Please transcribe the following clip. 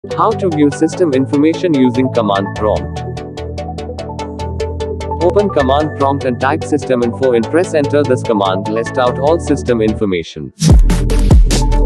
How to view system information using command prompt. Open command prompt and type system info and press enter. This command lists out all system information.